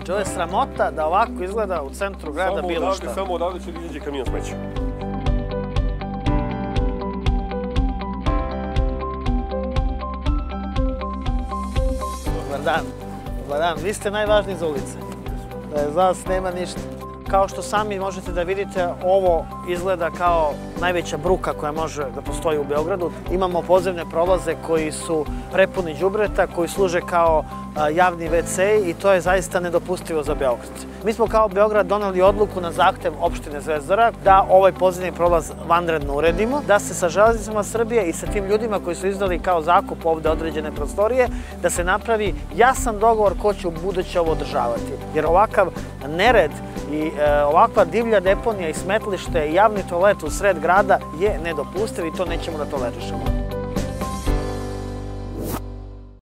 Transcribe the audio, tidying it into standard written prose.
Znači, ovo je sramota da ovako izgleda u centru grada bilo šta. Samo odavde će da izađe kamion smeća. Dobar dan. Dobar dan. Vi ste najvažniji za ulice. Za vas nema ništa. Kao što sami možete da vidite, ovo izgleda kao najveća bruka koja može da postoji u Beogradu. Imamo podzemne prolaze koji su prepuni đubreta, koji služe kao javni WC i to je zaista nedopustivo za Beograd. Mi smo kao Beograd doneli odluku na zahtev opštine Zvezdara da ovaj podzemni prolaz vanredno uredimo, da se sa Železnicama Srbije i sa tim ljudima koji su izdali kao zakup ovde određene prostorije, da se napravi jasan dogovor ko će u buduće ovo održavati. Jer ovakav nered i ovakva divlja deponija i smetlište i javni toalet u sred grada je nedopustiv i to nećemo da tolerišemo.